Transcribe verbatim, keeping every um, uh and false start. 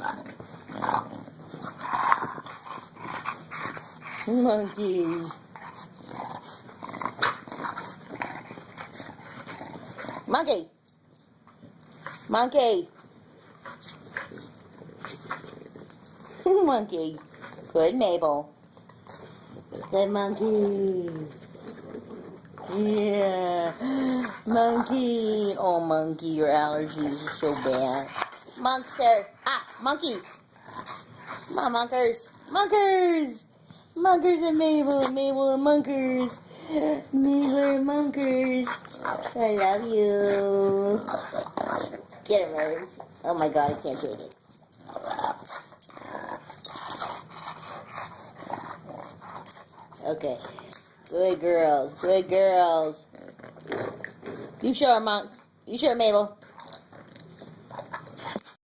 Monkey. Monkey. Monkey. Monkey. Good, Mabel. Good monkey. Yeah. Monkey. Oh, monkey, your allergies are so bad. Monkster. Ah, monkey. Come on, monkers. Monkers. Monkers and Mabel. Mabel and monkers. Mabel and monkers. I love you. Get him, Rose. Oh my God, I can't take it. Okay. Good girls. Good girls. You show her, Monk. You show her, Mabel.